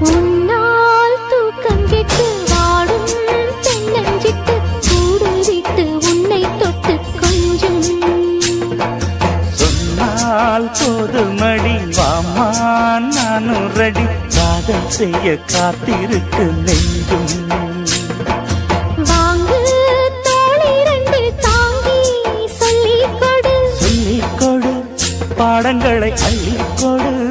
உன்னால் தூக்கம் கெட்டு வாடும் தென்னஞ்சிட்டு கூடு விட்டு உன்னை தொட்டு கொஞ்சம் சொன்னால் போதுமடி வாமா நானும் ரெடி காதல் செய்ய காத்திருக்கு நெஞ்சும் வாங்கு தோளிரண்டு தாங்கி சொல்லிக் கொடு சொல்லிக் கொடு பாடங்களை அள்ளிக் கொடு